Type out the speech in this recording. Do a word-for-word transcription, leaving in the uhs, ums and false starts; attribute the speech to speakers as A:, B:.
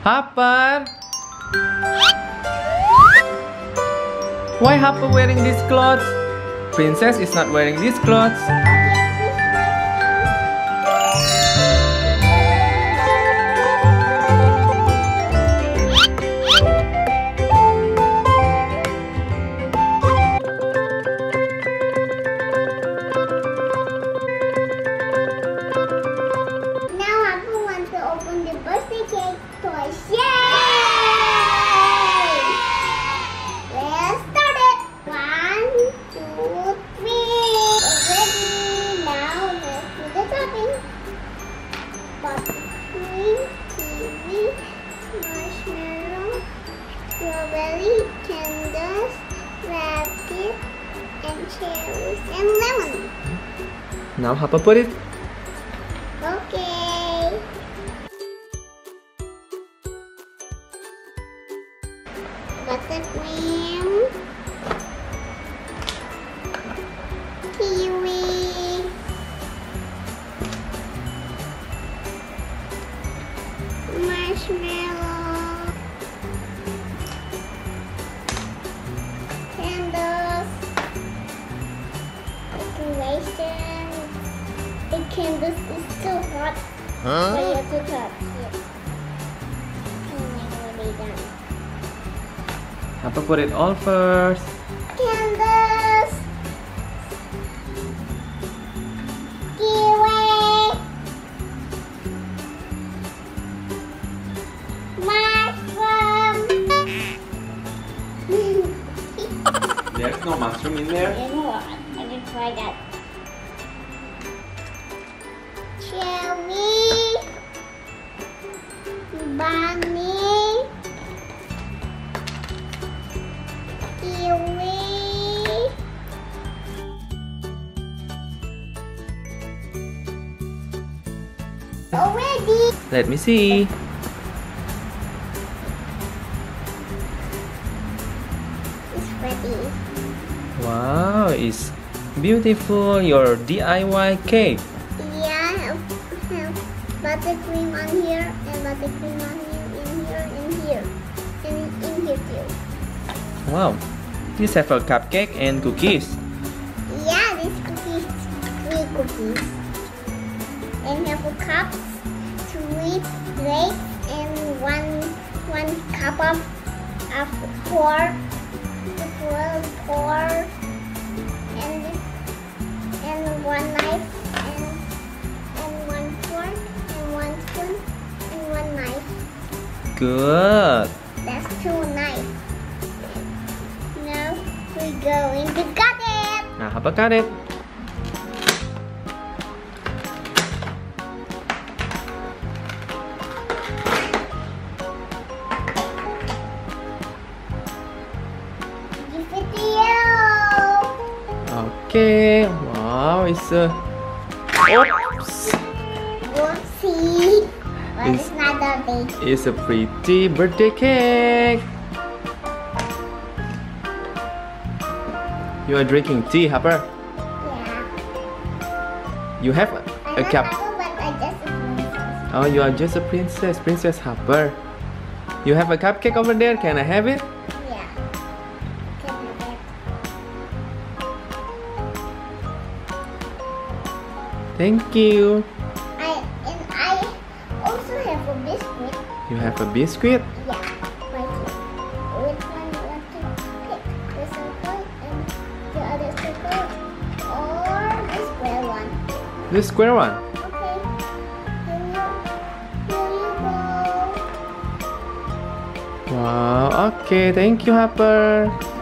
A: Harper! Why Harper wearing these clothes? Princess is not wearing these clothes.
B: Strawberry, candles, rabbit, and cherries, and lemon.
A: Now Harper put it.
B: Okay. Buttercream, kiwi, marshmallow. The candles is still hot.
A: Huh?
B: So you have to touch it. Already done.
A: Harper put it all first.
B: Candles. Kiwi. Mushroom.
A: There's no mushroom in there.
B: You know what? I didn't try that. Cherry, bunny, kiwi. Already.
A: Let me see.
B: It's ready.
A: Wow, it's beautiful. Your D I Y cake.
B: Buttercream on here and buttercream on here, in here, in here, and in here too.
A: Wow, these have a cupcake and cookies.
B: Yeah, these cookies, three cookies, and have a cup, three grapes, and one one cup of of four, four, four, and and one knife.
A: Good.
B: That's two knives. Now we're going to cut it.
A: Now Harper cut it.
B: Give it to you.
A: Okay. Wow, it's a. Oops.
B: Whoopsie. But
A: It's-
B: it's not that big.
A: It's a pretty birthday cake. You are drinking tea, Harper.
B: Yeah.
A: You have a,
B: I'm
A: a
B: not
A: cup.
B: Harper, but I just a princess.
A: Oh, you are just a princess, Princess Harper. You have a cupcake over there. Can I have it?
B: Yeah. Can you have it?
A: Thank you.
B: I and I also have a biscuit.
A: You have a biscuit.
B: Yeah. Right here. Which one you want to pick? The circle and the other circle, or the square one?
A: The square one.
B: Okay. Here you, here you go.
A: Wow. Okay. Thank you, Harper.